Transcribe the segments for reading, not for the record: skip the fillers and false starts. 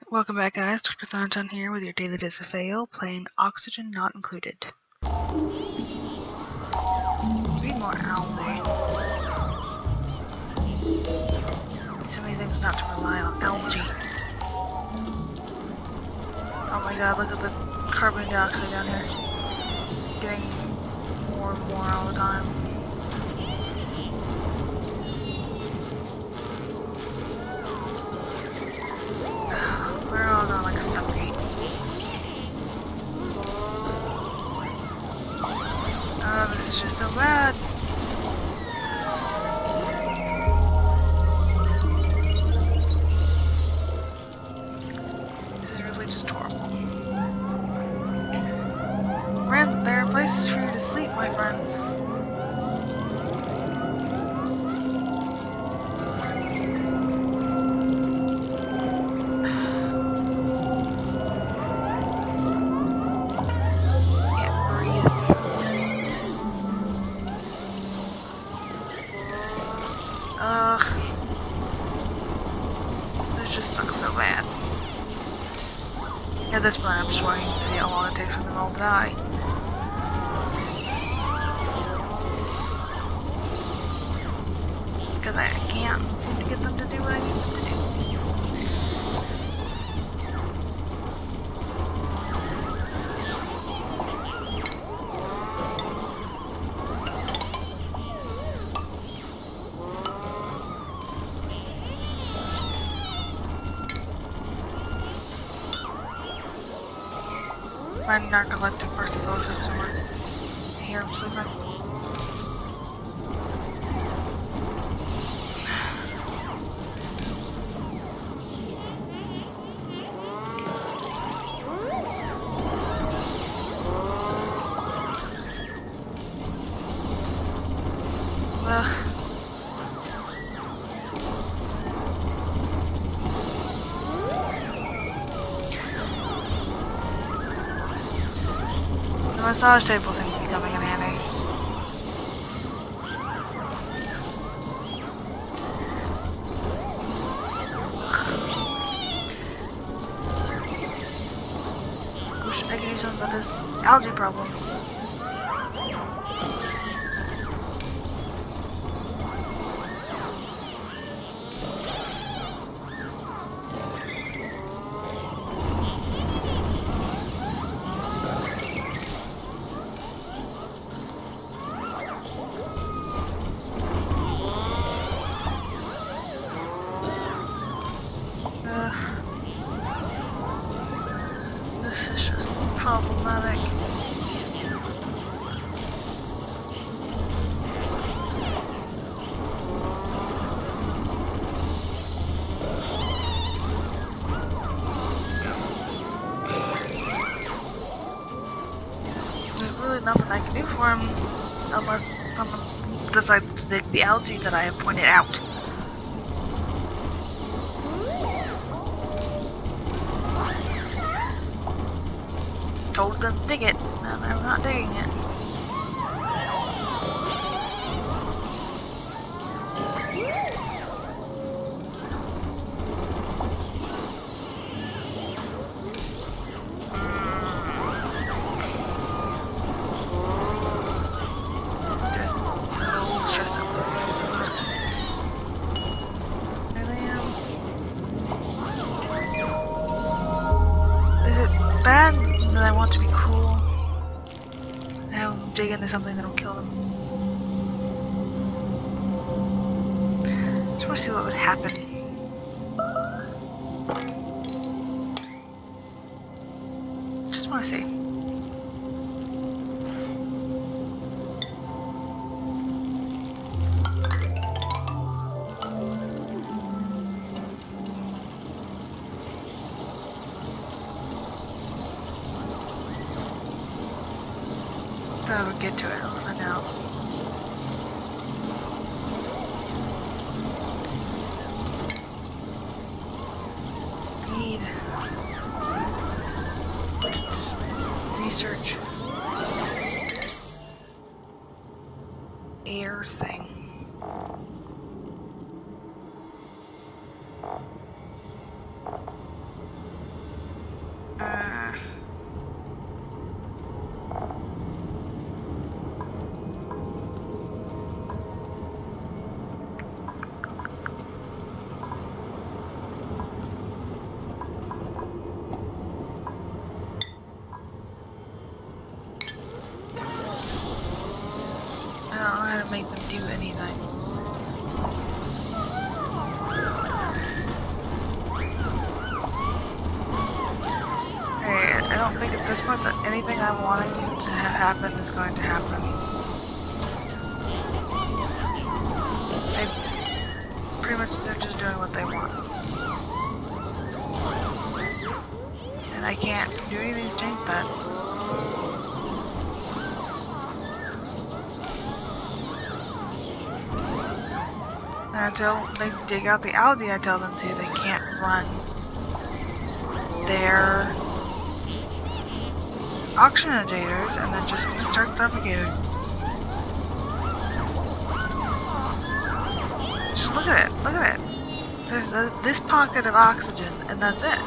Welcome back, guys. Dr. Thornton here with your daily dose of fail, playing Oxygen Not Included. Read more algae. So many things not to rely on algae. Oh my god, look at the carbon dioxide down here. Getting more and more all the time. They're all gonna like suffocate. Oh, this is just so bad. This is really just horrible. There are places for you to sleep, my friend. This just sucks so bad. At this point, I'm just waiting to see how long it takes for them all to die. Because I can't seem to get them to do what I need them to do. My narcoleptic Percival is somewhere. I hear him sleeping. The massage table seems to be coming in handy. Wish I could do something about this algae problem. This is just problematic. There's really nothing I can do for him unless someone decides to take the algae that I have pointed out. Told them to dig it, and they're not digging it. Just so stressed out with it so much. There they am. Is it bad that I want to be cruel? Now dig into something that'll kill them. Just want to see what would happen. Just want to see. Thought I would get to it, I'll find out. Need to just research air thing. make them do anything. Hey, I don't think at this point that anything I wanted to have happen is going to happen. Pretty much they're just doing what they want. And I can't do anything to change that. And until they dig out the algae I tell them to, they can't run their oxygenators, and they're just gonna start suffocating. Just look at it, look at it. There's this pocket of oxygen, and that's it.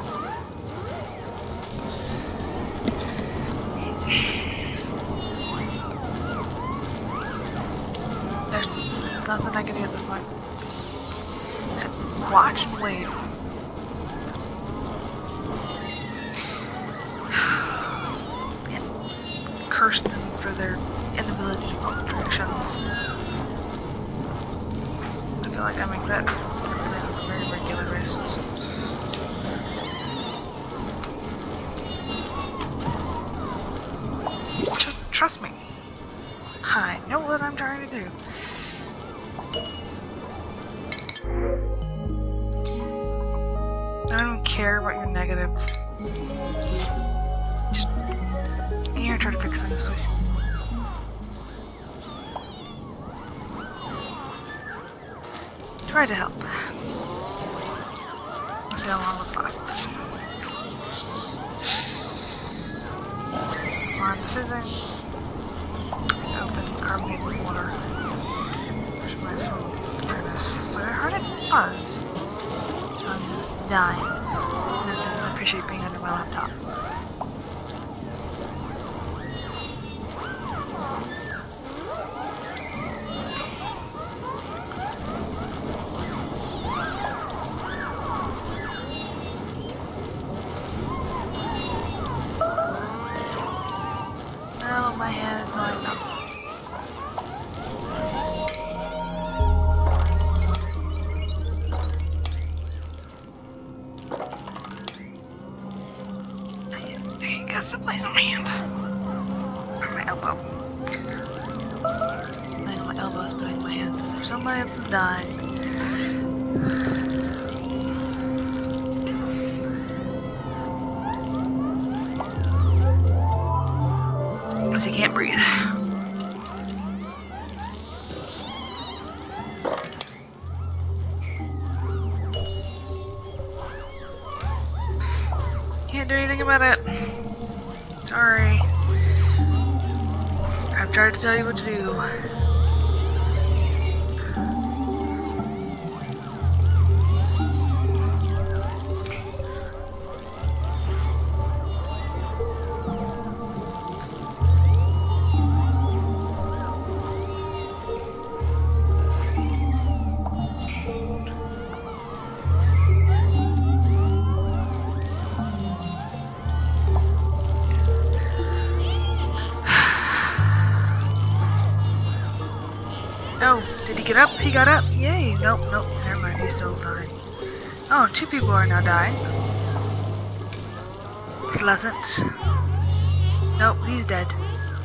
There's nothing I can do at this point. Except watch and wait. And curse them for their inability to follow directions. I feel like I make that on a very regular basis. Just trust me. I know what I'm trying to do. I don't even care about your negatives. Just here, try to fix things, please. Try to help. Let's see how long this lasts. Come on, fizzing. Open carbonated water. Where's my phone? There it is. So I heard it buzz. Telling me that it's dying. That it doesn't appreciate being under my laptop. No, my hand is going up. I got some light on my hand. Or my elbow. Laying on my elbow is putting my hand says there's somebody else is dying. Because he can't breathe. Can't do anything about it. Sorry. I've tried to tell you what to do. No, did he get up? He got up. Yay. Nope, nope. Never mind. He's still dying. Oh, 2 people are now dying. Pleasant. Nope, he's dead.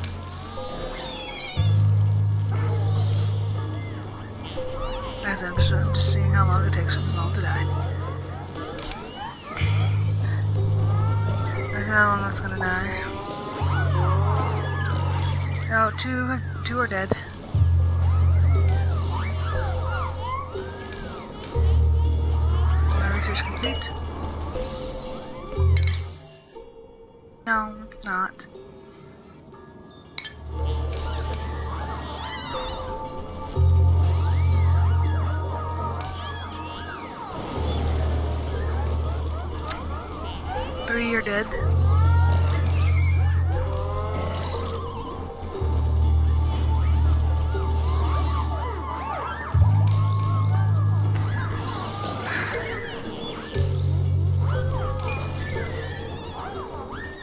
As I'm just seeing how long it takes for them all to die. That's how long that's gonna die. Oh, two are dead. Research complete. No, it's not. Three are dead.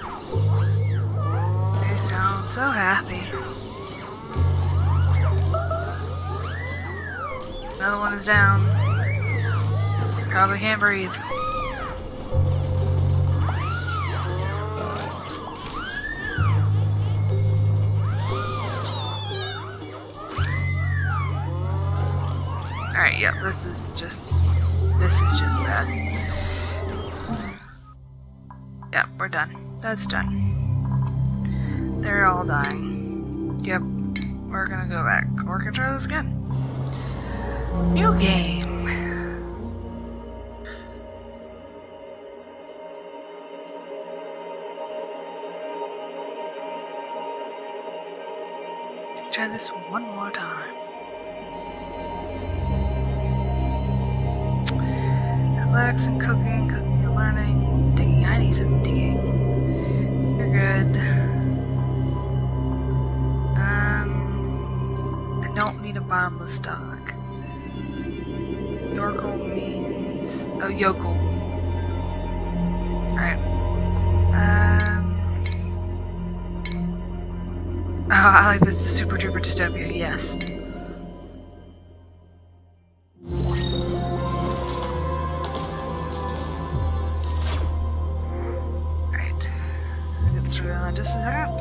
Sound so happy. is down. Probably can't breathe. Alright, yeah, this is just bad. Yep, we're done. That's done. They're all dying. Yep, we're gonna go back. We're gonna try this again. New game. Try this one more time. Athletics and cooking, cooking and learning, digging. I need some digging. You're good. I don't need a bottomless stock. Yokel means yokel. Alright. Oh, I like this super duper dystopia, yes. Right. Get through that just a second.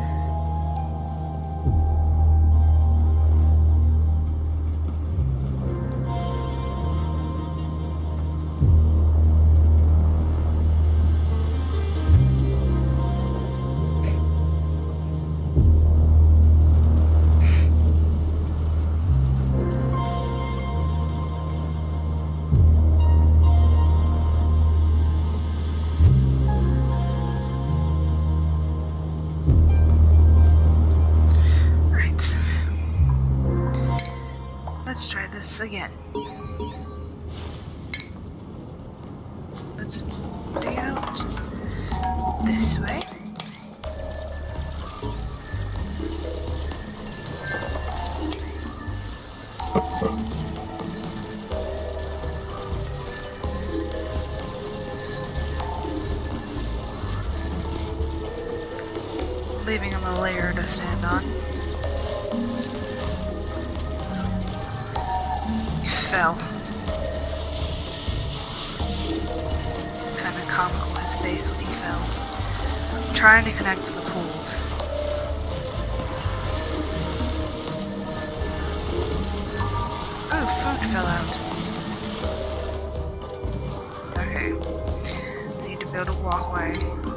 Let's try this again. Let's dig out this way. Leaving him a layer to stand on. Fell. It's kind of comical, his face when he fell. I'm trying to connect to the pools. Oh, food fell out. Okay. I need to build a walkway.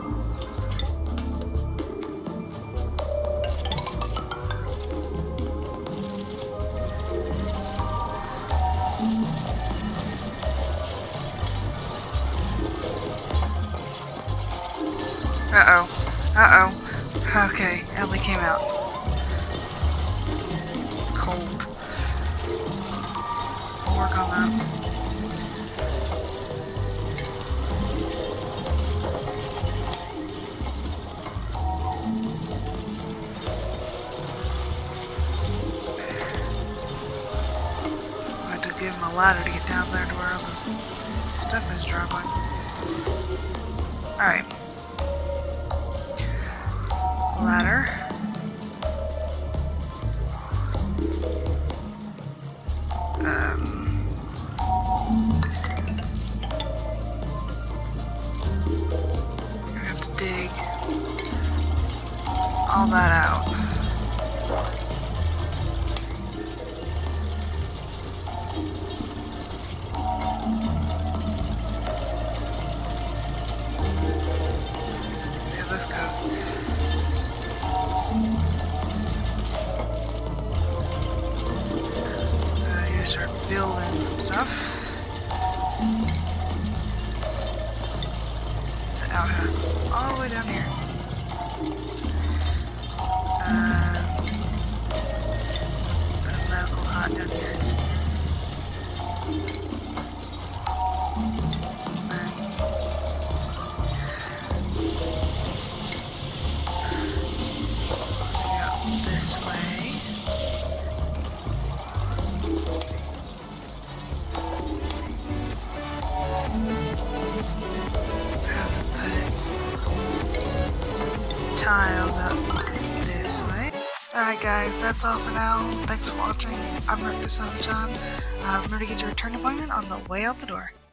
Uh-oh. Uh-oh. Okay, Ellie came out. It's cold. We'll work on that. I had to give him a ladder to get down there to where all the stuff is dropping. Alright. Ladder. I have to dig all that out. See how this goes. Start building some stuff. The outhouse all the way down here. Put a medical hot down here. And this way. Tiles up this way. Alright guys, that's all for now. Thanks for watching. I'm Reboot Son of John. Remember to get your return appointment on the way out the door.